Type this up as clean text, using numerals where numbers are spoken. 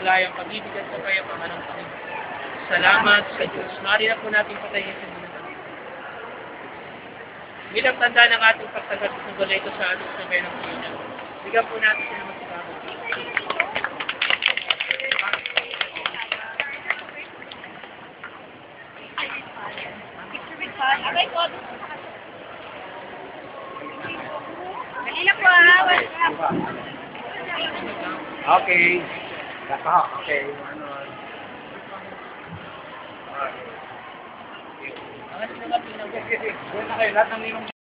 maligayang pag-ibig at kapayapaan ng Panginoon. Salamat sa Diyos. Maaari na po natin patayin sa mga bilang tanda ng ating pagtagat ng balito sa ating sabayang Panginoon. Bigyan po natin sila magkakaroon. Okay. Okay. Ang ating mga pinag- Buwan na kayo lahat ng ninong